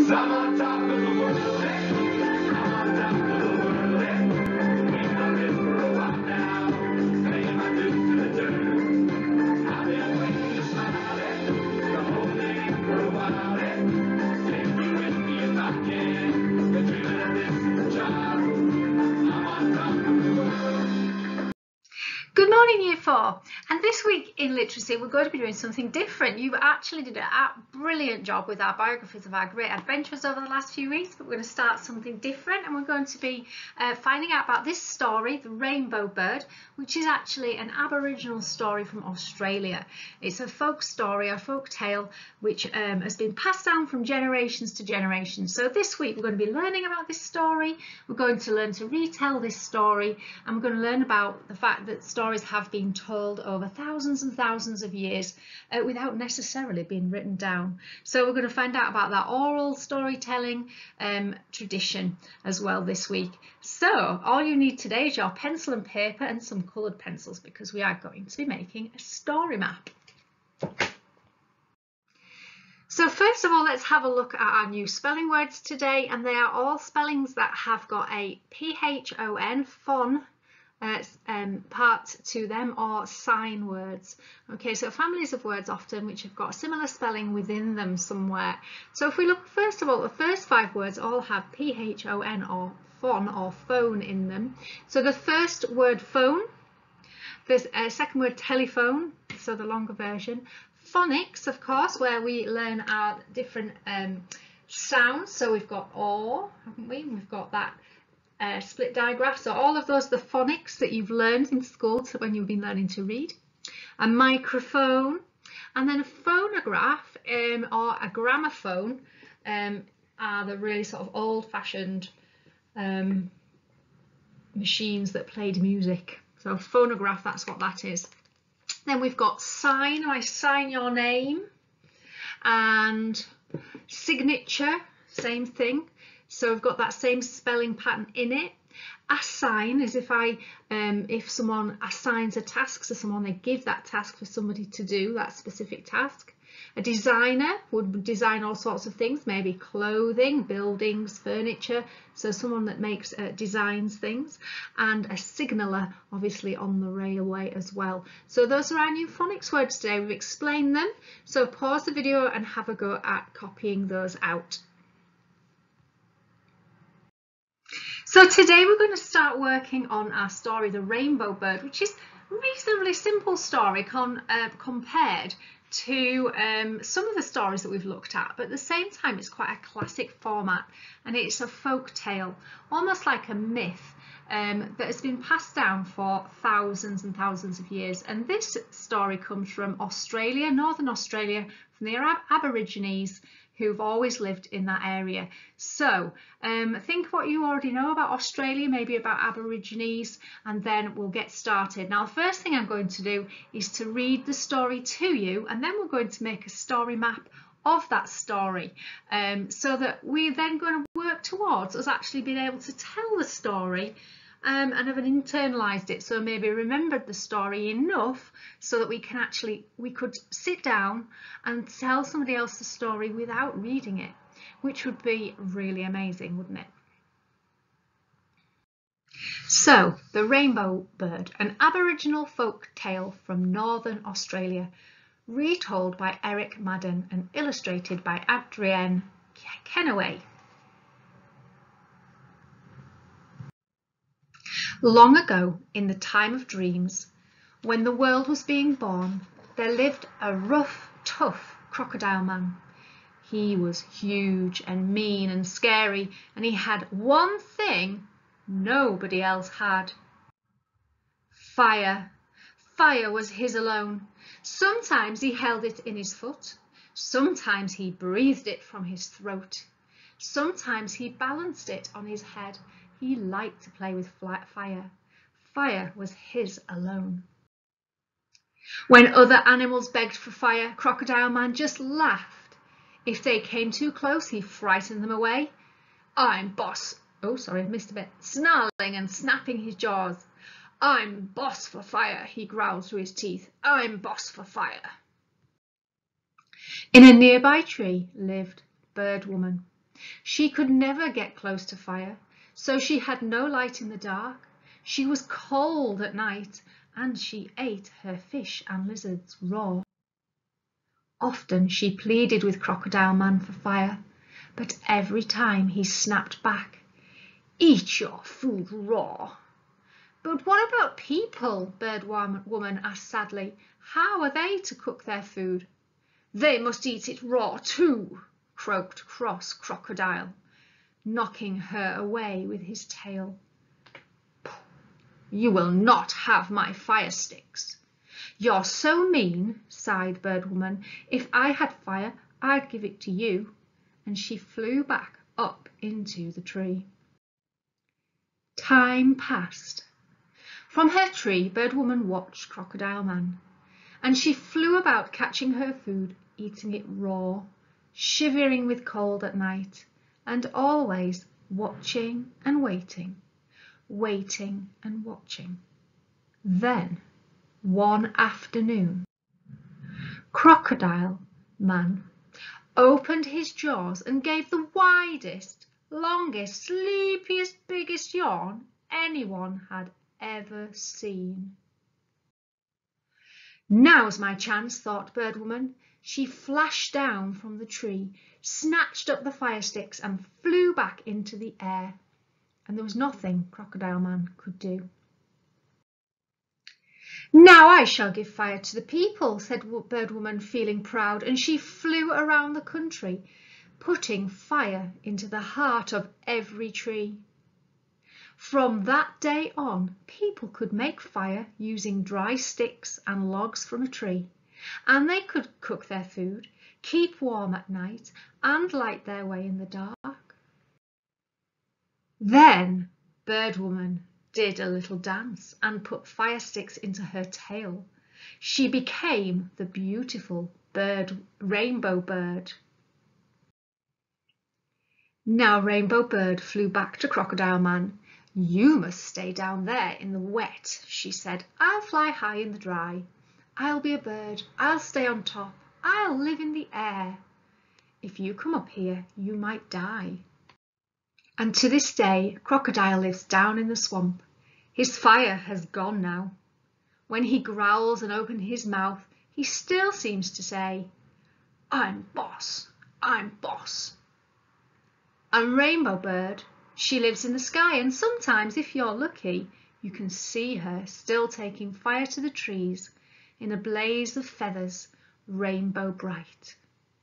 I'm on top of the world, I'm on top of the world, we've done this for a while now, paying my dues to the dirt. I've been waiting to smile, the whole thing for a while, take you with me if I can, been dreaming of this since a child, I'm on top of the world. Good morning, Year 4, and this week in literacy we're going to be doing something different. You actually did a brilliant job with our biographies of our great adventures over the last few weeks, but we're going to start something different, and we're going to be finding out about this story, The Rainbow Bird, which is actually an Aboriginal story from Australia. It's a folk story, a folk tale, which has been passed down from generations to generations. So this week we're going to be learning about this story, we're going to learn to retell this story, and we're going to learn about the fact that stories have been told over thousands and thousands of years without necessarily being written down. So we're going to find out about that oral storytelling tradition as well this week. So all you need today is your pencil and paper and some coloured pencils, because we are going to be making a story map. So first of all, let's have a look at our new spelling words today, and they are all spellings that have got a PHON, phon, part to them, or sign words. Okay, so families of words often which have got a similar spelling within them somewhere. So if we look, first of all, the first 5 words all have PHON or phon or phone in them. So the first word phone, the second word telephone, so the longer version. Phonics, of course, where we learn our different sounds. So we've got or, haven't we? We've got that split digraph. So all of those are the phonics that you've learned in school when you've been learning to read. A microphone, and then a phonograph or a gramophone are the really sort of old-fashioned machines that played music. So phonograph, that's what that is. Then we've got sign, I sign your name, and signature, same thing. So we've got that same spelling pattern in it. Assign is if someone assigns a task to someone, they give that task for somebody to do that specific task. A designer would design all sorts of things, maybe clothing, buildings, furniture. So someone that makes designs things. And a signaller, obviously on the railway as well. So those are our new phonics words today. We've explained them. So pause the video and have a go at copying those out. So today we're going to start working on our story, The Rainbow Bird, which is a reasonably simple story compared to some of the stories that we've looked at, but at the same time it's quite a classic format, and it's a folk tale, almost like a myth that has been passed down for thousands and thousands of years. And this story comes from Australia, Northern Australia, from the Aborigines, who've always lived in that area. So think what you already know about Australia, maybe about Aborigines, and then we'll get started. Now, the first thing I'm going to do is to read the story to you, and then we're going to make a story map of that story, so that we're then going to work towards us actually being able to tell the story and have internalised it, so maybe remembered the story enough so that we could sit down and tell somebody else the story without reading it, which would be really amazing, wouldn't it? So, The Rainbow Bird, an Aboriginal folk tale from Northern Australia, retold by Eric Madden and illustrated by Adrienne Kenaway. Long ago, in the time of dreams, when the world was being born, there lived a rough, tough crocodile man. He was huge and mean and scary, and he had one thing nobody else had. Fire. Fire was his alone. Sometimes he held it in his foot. Sometimes he breathed it from his throat. Sometimes he balanced it on his head. He liked to play with fire. Fire was his alone. When other animals begged for fire, Crocodile Man just laughed. If they came too close, he frightened them away. I'm boss. Oh, sorry, I missed a bit. Snarling and snapping his jaws. I'm boss for fire, he growled through his teeth. I'm boss for fire. In a nearby tree lived Bird Woman. She could never get close to fire, so she had no light in the dark. She was cold at night, and she ate her fish and lizards raw. Often she pleaded with Crocodile Man for fire, but every time he snapped back, "Eat your food raw." "But what about people?" Bird Woman asked sadly. "How are they to cook their food?" "They must eat it raw too," croaked cross Crocodile, knocking her away with his tail. "You will not have my fire sticks." "You're so mean," sighed Bird Woman. "If I had fire, I'd give it to you." And she flew back up into the tree. Time passed. From her tree, Bird Woman watched Crocodile Man, and she flew about catching her food, eating it raw, shivering with cold at night, and always watching and waiting, waiting and watching. Then, one afternoon, Crocodile Man opened his jaws and gave the widest, longest, sleepiest, biggest yawn anyone had ever seen. "Now's my chance," thought Bird Woman. She flashed down from the tree, snatched up the fire sticks and flew back into the air. And there was nothing Crocodile Man could do. "Now I shall give fire to the people," said Bird Woman, feeling proud, and she flew around the country, putting fire into the heart of every tree. From that day on, people could make fire using dry sticks and logs from a tree, and they could cook their food, keep warm at night, and light their way in the dark. Then Bird Woman did a little dance and put fire sticks into her tail. She became the beautiful Rainbow Bird. Now Rainbow Bird flew back to Crocodile Man. "You must stay down there in the wet," she said. "I'll fly high in the dry. I'll be a bird. I'll stay on top. I'll live in the air. If you come up here, you might die." And to this day, Crocodile lives down in the swamp. His fire has gone now. When he growls and opens his mouth, he still seems to say, "I'm boss, I'm boss." And Rainbow Bird, she lives in the sky, and sometimes, if you're lucky, you can see her still taking fire to the trees in a blaze of feathers, rainbow bright.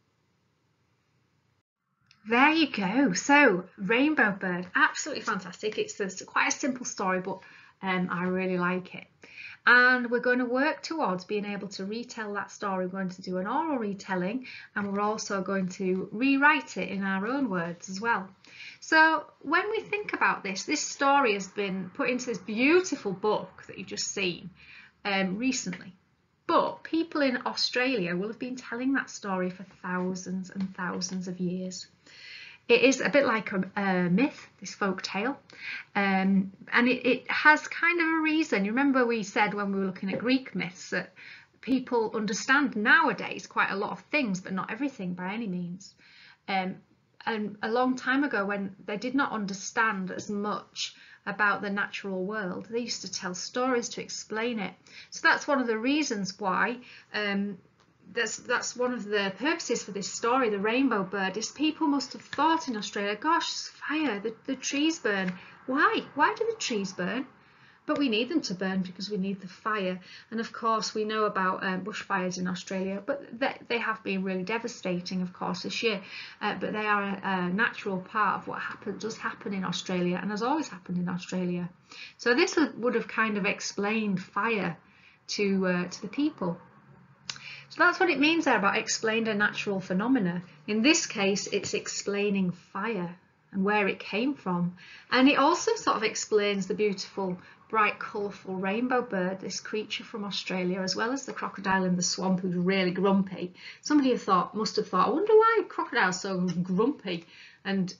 There you go. So Rainbow Bird, absolutely fantastic. It's quite a simple story, but I really like it. And we're going to work towards being able to retell that story. We're going to do an oral retelling, and we're also going to rewrite it in our own words as well. So when we think about this story has been put into this beautiful book that you've just seen recently. But people in Australia will have been telling that story for thousands and thousands of years. It is a bit like a myth, this folk tale, and it has kind of a reason. You remember we said when we were looking at Greek myths that people understand nowadays quite a lot of things, but not everything by any means. And a long time ago, when they did not understand as much about the natural world, they used to tell stories to explain it. So that's one of the reasons why that's one of the purposes for this story, the Rainbow Bird, is people must have thought in Australia, gosh, fire, the trees burn. Why do the trees burn? But we need them to burn because we need the fire. And of course we know about bushfires in Australia, but they have been really devastating, of course, this year. But they are a natural part of what does happen in Australia, and has always happened in Australia. So this would have kind of explained fire to the people. So that's what it means there about explained a natural phenomena. In this case, it's explaining fire and where it came from. And it also sort of explains the beautiful, bright, colourful rainbow bird, this creature from Australia, as well as the crocodile in the swamp who's really grumpy. Somebody must have thought, I wonder why crocodile's so grumpy and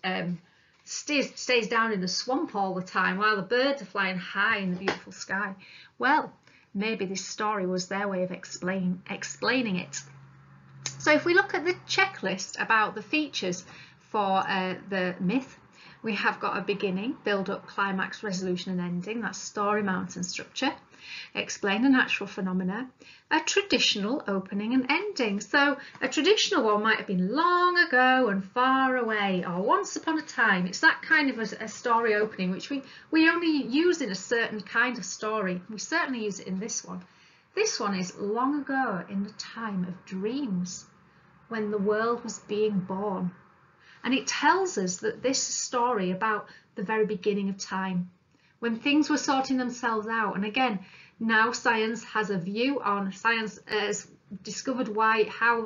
stays down in the swamp all the time while the birds are flying high in the beautiful sky. Well, maybe this story was their way of explaining it. So if we look at the checklist about the features for the myth. We have got a beginning, build up, climax, resolution and ending. That's story, mountain structure. Explain the natural phenomena. A traditional opening and ending. So a traditional one might have been long ago and far away, or once upon a time. It's that kind of a story opening, which we only use in a certain kind of story. We certainly use it in this one. This one is long ago in the time of dreams, when the world was being born. And it tells us that this story about the very beginning of time, when things were sorting themselves out. And again, now science has a view on, science has discovered how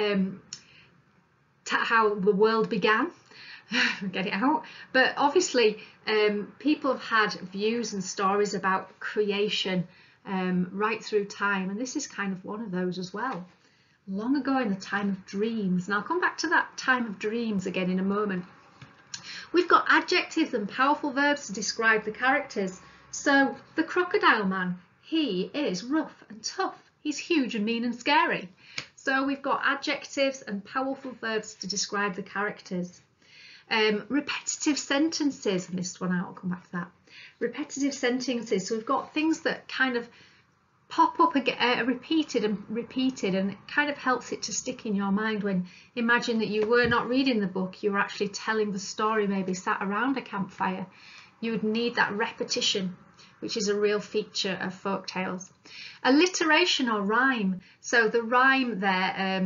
the world began. Get it out. But obviously people have had views and stories about creation right through time, and this is kind of one of those as well. Long ago in the time of dreams, and I'll come back to that time of dreams again in a moment. We've got adjectives and powerful verbs to describe the characters. So the crocodile man, he is rough and tough. He's huge and mean and scary. So we've got adjectives and powerful verbs to describe the characters. Repetitive sentences, I missed one out, I'll come back to that. Repetitive sentences, so we've got things that kind of pop up again, repeated, and it kind of helps it to stick in your mind when, imagine that you were not reading the book, you were actually telling the story, maybe sat around a campfire. You would need that repetition, which is a real feature of folk tales. Alliteration or rhyme, so the rhyme there,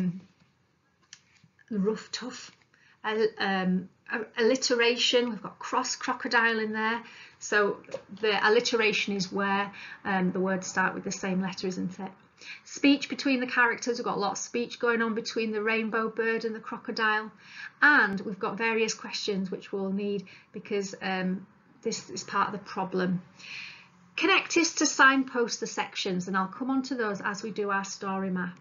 rough, tough. Alliteration, we've got cross, crocodile in there. So the alliteration is where the words start with the same letter, isn't it? Speech between the characters, we've got a lot of speech going on between the rainbow bird and the crocodile. And we've got various questions which we'll need because this is part of the problem. Connectives to signpost the sections, and I'll come on to those as we do our story map.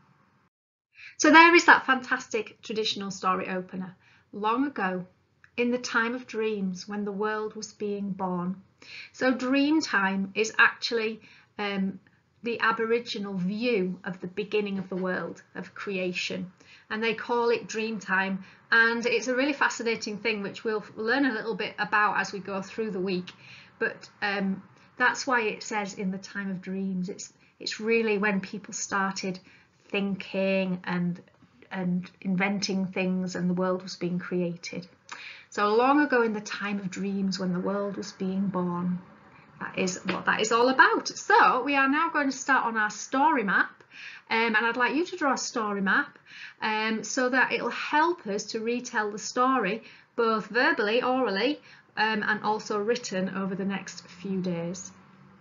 So there is that fantastic traditional story opener. Long ago, in the time of dreams, when the world was being born. So dream time is actually the Aboriginal view of the beginning of the world, of creation. And they call it dream time. And it's a really fascinating thing, which we'll learn a little bit about as we go through the week. But that's why it says in the time of dreams. It's really when people started thinking and inventing things and the world was being created. So long ago in the time of dreams when the world was being born. That is what that is all about. So we are now going to start on our story map, and I'd like you to draw a story map so that it'll help us to retell the story both verbally, orally, and also written over the next few days.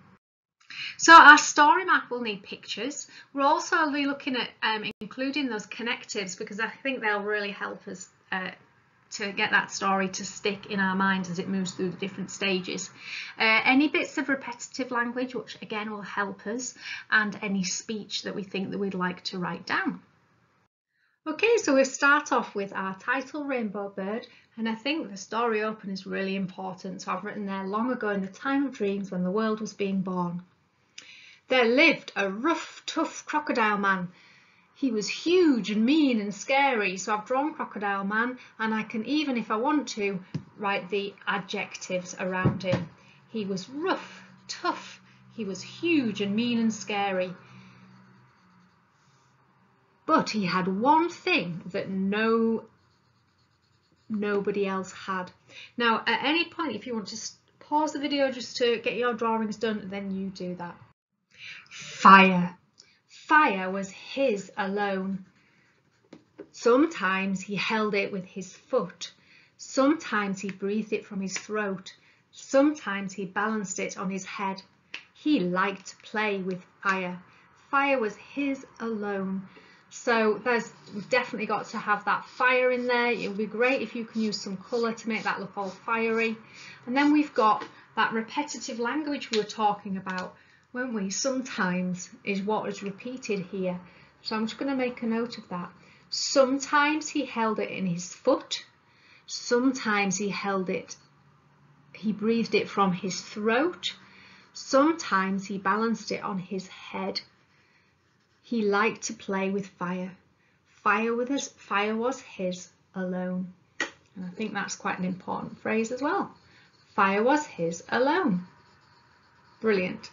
So our story map will need pictures. We'll also be looking at including those connectives because I think they'll really help us to get that story to stick in our minds as it moves through the different stages. Any bits of repetitive language, which again will help us, and any speech that we think that we'd like to write down. Okay, so we'll start off with our title, Rainbow Bird, and I think the story open is really important. So I've written there, long ago in the time of dreams when the world was being born. There lived a rough, tough crocodile man. He was huge and mean and scary, so I've drawn Crocodile Man, and I can even, if I want to, write the adjectives around him. He was rough, tough, he was huge and mean and scary. But he had one thing that nobody else had. Now, at any point, if you want to pause the video just to get your drawings done, then you do that. Fire. Fire was his alone. Sometimes he held it with his foot. Sometimes he breathed it from his throat. Sometimes he balanced it on his head. He liked to play with fire. Fire was his alone. So we've definitely got to have that fire in there. It would be great if you can use some colour to make that look all fiery. And then we've got that repetitive language we were talking about, weren't we? Sometimes is what is repeated here. So I'm just going to make a note of that. Sometimes he held it in his foot. Sometimes he breathed it from his throat. Sometimes he balanced it on his head. He liked to play with fire. Fire was his alone. think that's quite an important phrase as well. Fire was his alone. Brilliant.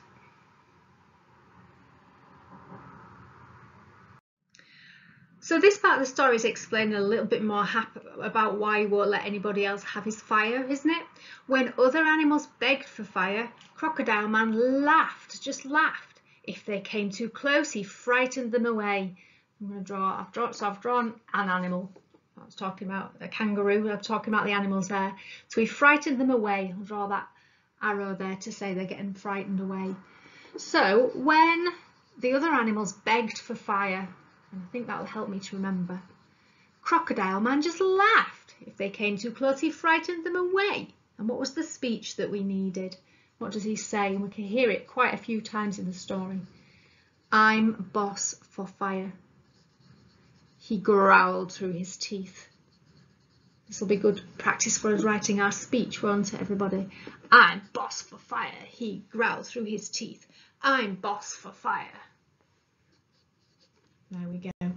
So this part of the story is explaining a little bit more about why he won't let anybody else have his fire, isn't it? When other animals begged for fire, Crocodile Man laughed, just laughed. If they came too close, he frightened them away. I've drawn an animal. I was talking about a kangaroo. I'm talking about the animals there. So he frightened them away. I'll draw that arrow there to say they're getting frightened away. So when the other animals begged for fire, and I think that will help me to remember, Crocodile Man just laughed. If they came too close, he frightened them away. And what was the speech that we needed? What does he say? And we can hear it quite a few times in the story. I'm boss for fire. He growled through his teeth. This will be good practice for us writing our speech, won't it, everybody? I'm boss for fire. He growled through his teeth. I'm boss for fire. There we go.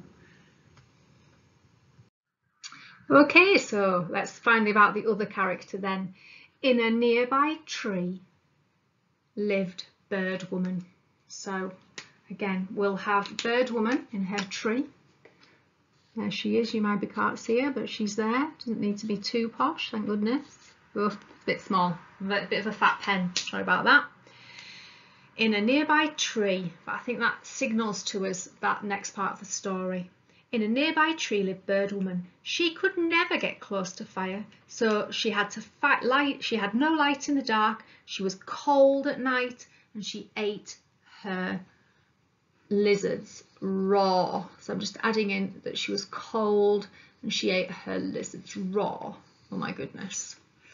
Okay, so let's find about the other character then. In a nearby tree lived Bird Woman. So again, we'll have Bird Woman in her tree. There she is. You maybe can't see her, but she's there. Doesn't need to be too posh, thank goodness. Oh, a bit small, a bit of a fat pen. Sorry about that. In a nearby tree, but I think that signals to us that next part of the story. In a nearby tree lived Bird Woman. She could never get close to fire, so she had to fight light. She had no light in the dark. She was cold at night, and she ate her lizards raw. So I'm just adding in that she was cold and she ate her lizards raw. Oh my goodness.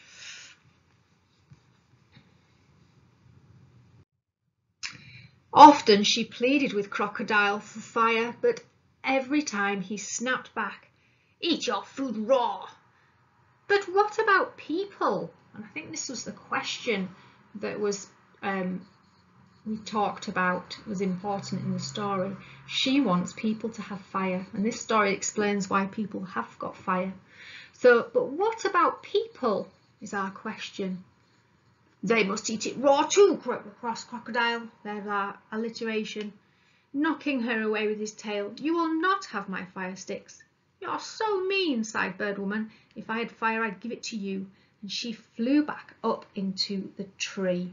Often she pleaded with Crocodile for fire, but every time he snapped back, eat your food raw. But what about people? And I think this was the question that was we talked about, was important in the story. She wants people to have fire, and this story explains why people have got fire. So, but what about people is our question. They must eat it raw too, croaked across Crocodile. There's our alliteration. Knocking her away with his tail. You will not have my fire sticks. You're so mean, sighed Bird Woman. If I had fire, I'd give it to you. And she flew back up into the tree.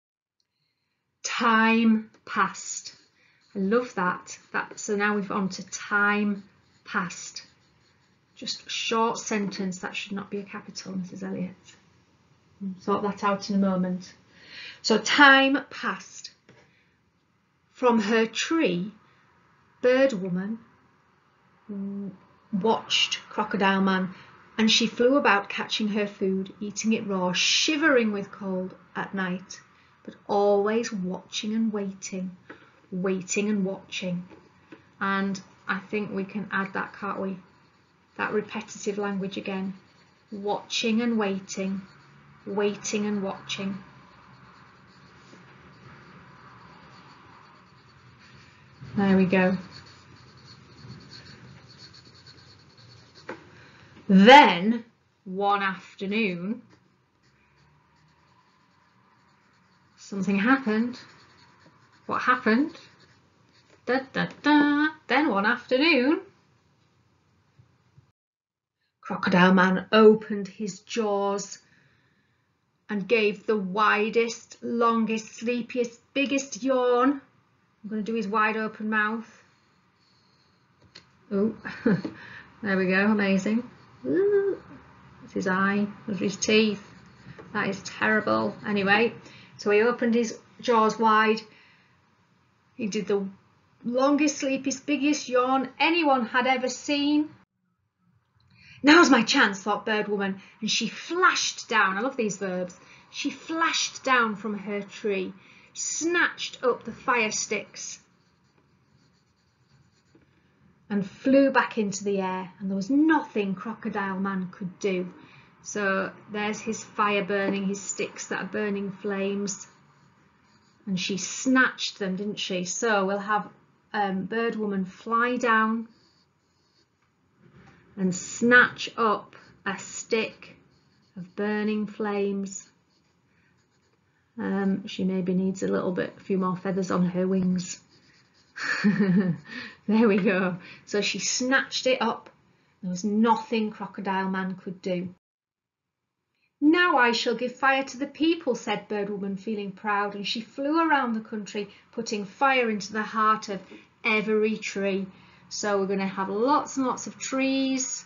Time passed. I love that. So now we've on to time passed. Just a short sentence. That should not be a capital, Mrs. Elliott. We'll sort that out in a moment. So time passed. From her tree, Bird Woman watched Crocodile Man, and she flew about catching her food, eating it raw, shivering with cold at night, but always watching and waiting, waiting and watching. And I think we can add that, can't we? That repetitive language again. Watching and waiting, waiting and watching. There we go. Then, one afternoon, something happened. What happened? Da, da, da. Then one afternoon, Crocodile Man opened his jaws and gave the widest, longest, sleepiest, biggest yawn. I'm going to do his wide open mouth. Oh, there we go, amazing. That's his eye, those are his teeth. That is terrible. Anyway, so he opened his jaws wide. He did the longest, sleepiest, biggest yawn anyone had ever seen. Now's my chance, thought Bird Woman, and she flashed down. I love these verbs. She flashed down from her tree, snatched up the fire sticks and flew back into the air, and there was nothing Crocodile Man could do. So there's his fire burning, his sticks that are burning flames, and she snatched them, didn't she? So we'll have Bird Woman fly down and snatch up a stick of burning flames. She maybe needs a few more feathers on her wings. There we go. So she snatched it up. There was nothing Crocodile Man could do. Now I shall give fire to the people, said Bird Woman, feeling proud, and she flew around the country, putting fire into the heart of every tree. So we're going to have lots and lots of trees.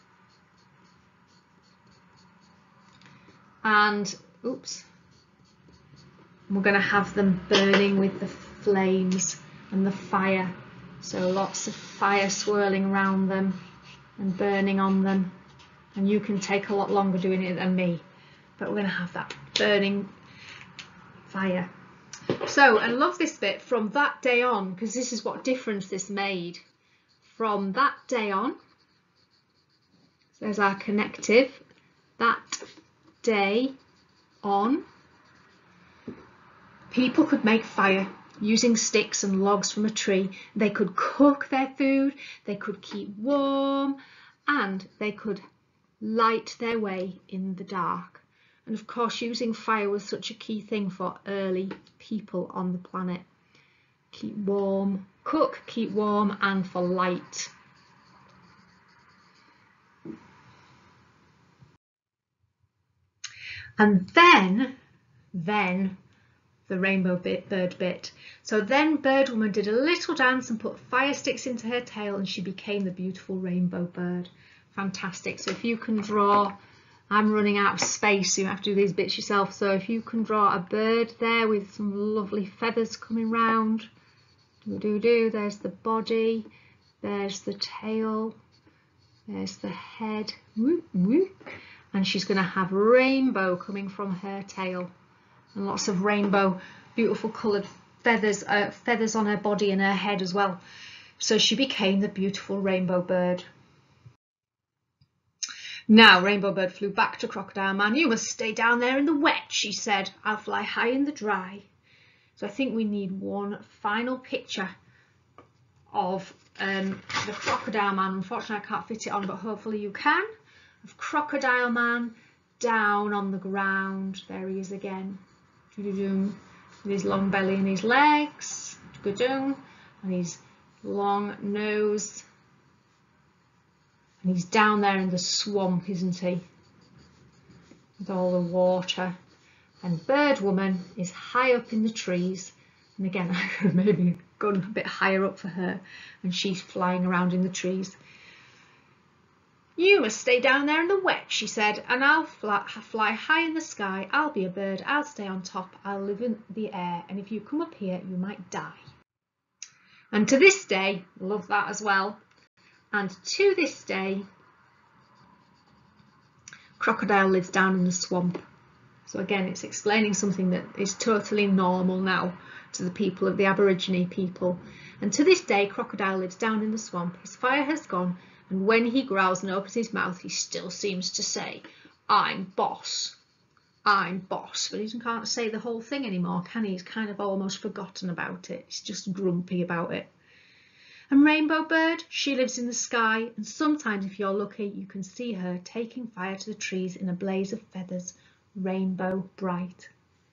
And, oops, we're going to have them burning with the flames and the fire. So lots of fire swirling around them and burning on them. And you can take a lot longer doing it than me, but we're going to have that burning fire. So I love this bit, from that day on, because this is what difference this made. From that day on, so there's our connective, that day on, people could make fire using sticks and logs from a tree. They could cook their food, they could keep warm, and they could light their way in the dark. And of course, using fire was such a key thing for early people on the planet. Keep warm, cook, keep warm, and for light. And then the rainbow bird bit. So then Bird Woman did a little dance and put fire sticks into her tail, and she became the beautiful rainbow bird. Fantastic. So if you can draw, I'm running out of space, so you have to do these bits yourself. So if you can draw a bird there with some lovely feathers coming round. There's the body, there's the tail, there's the head. And she's going to have rainbow coming from her tail. And lots of rainbow, beautiful coloured feathers, feathers on her body and her head as well. So she became the beautiful rainbow bird. Now Rainbow Bird flew back to Crocodile Man. You must stay down there in the wet, she said. I'll fly high in the dry. So I think we need one final picture of the Crocodile Man. Unfortunately, I can't fit it on, but hopefully you can. Of Crocodile Man down on the ground. There he is again. With his long belly and his legs. And his long nose. And he's down there in the swamp, isn't he? With all the water. And Bird Woman is high up in the trees. And again, I could maybe gone a bit higher up for her. And she's flying around in the trees. You must stay down there in the wet, she said, and I'll fly high in the sky. I'll be a bird, I'll stay on top, I'll live in the air, and if you come up here, you might die. And to this day, love that as well, and to this day, Crocodile lives down in the swamp. So again, it's explaining something that is totally normal now to the people of the Aborigine people. And to this day, Crocodile lives down in the swamp. His fire has gone. And when he growls and opens his mouth, he still seems to say, I'm boss. I'm boss. But he can't say the whole thing anymore, can he? He's kind of almost forgotten about it. He's just grumpy about it. And Rainbow Bird, she lives in the sky. And sometimes, if you're lucky, you can see her taking fire to the trees in a blaze of feathers, rainbow bright.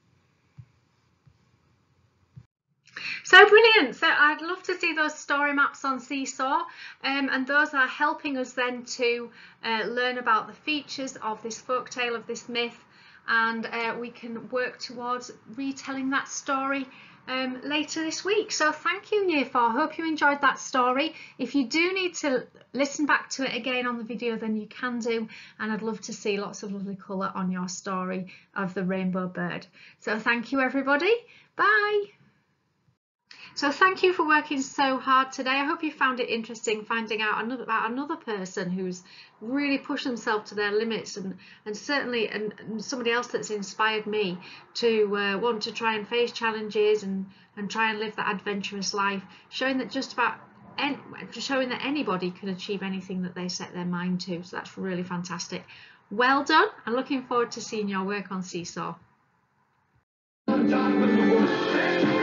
So brilliant. So I'd love to see those story maps on Seesaw, and those are helping us then to learn about the features of this folktale, of this myth, and we can work towards retelling that story later this week. So thank you, Year 4. I hope you enjoyed that story. If you do need to listen back to it again on the video, then you can do, and I'd love to see lots of lovely colour on your story of the Rainbow Bird. So thank you, everybody. Bye. So thank you for working so hard today. I hope you found it interesting finding out about another person who's really pushed themselves to their limits, and certainly and somebody else that's inspired me to want to try and face challenges and try and live that adventurous life, showing that anybody can achieve anything that they set their mind to. So that's really fantastic. Well done. I'm looking forward to seeing your work on Seesaw.